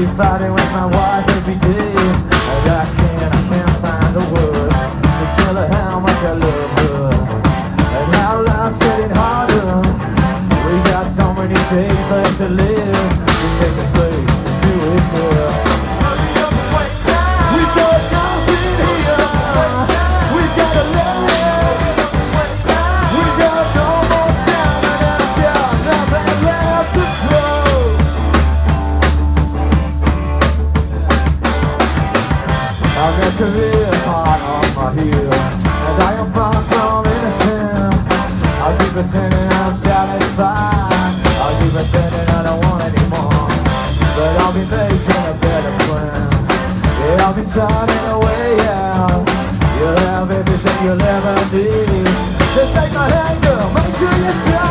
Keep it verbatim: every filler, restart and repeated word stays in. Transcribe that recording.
be fighting with my wife every day, and I can't, I can't find the words to tell her how much I love her, and how life's getting harder. We got so many days left to live. We take the place and do it good. We've got nothing here. We've got to live. We've got no more time, and I've got nothing left to throw. I've got career hard on my heels, and I am far from innocent. I'll keep pretending I'm satisfied. I'll keep pretending I don't want any more, but I'll be making a better plan. Yeah, I'll be signing a way out. You'll have everything you'll ever need. Just take my hand, girl, make sure you tell